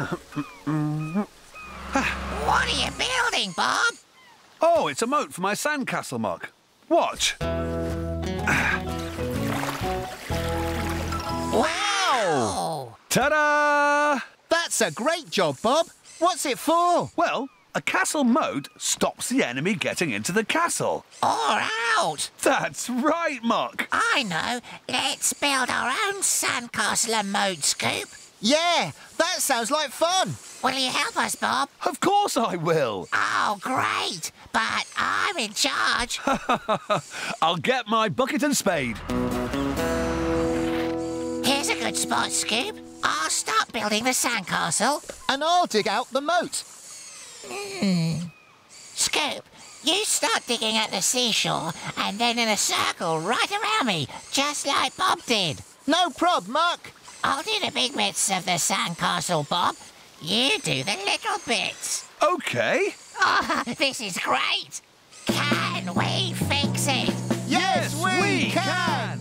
What are you building, Bob? Oh, it's a moat for my sandcastle, Muck. Watch. Wow! Ta-da! That's a great job, Bob. What's it for? Well, a castle moat stops the enemy getting into the castle. Or out! That's right, Muck. I know. Let's build our own sandcastle and moat, Scoop. Yeah, that sounds like fun. Will you help us, Bob? Of course I will. Oh, great. But I'm in charge. I'll get my bucket and spade. Here's a good spot, Scoop. I'll start building the sandcastle. And I'll dig out the moat. Scoop, you start digging at the seashore and then in a circle right around me, just like Bob did. No prob, Muck. I'll do the big bits of the sandcastle, Bob. You do the little bits. OK. Oh, this is great. Can we fix it? Yes, we can.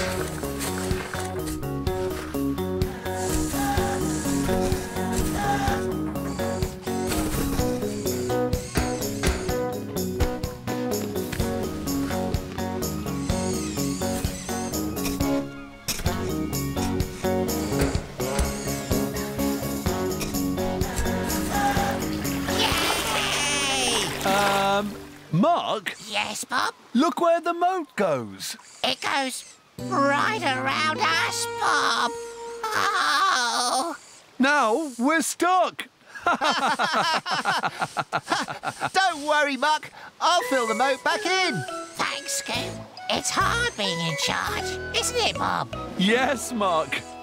Muck, Yes, Bob? look where the moat goes. It goes right around us, Bob. Oh. Now we're stuck. Don't worry, Muck. I'll fill the moat back in. Thanks, Scoop. It's hard being in charge, isn't it, Bob? Yes, Muck.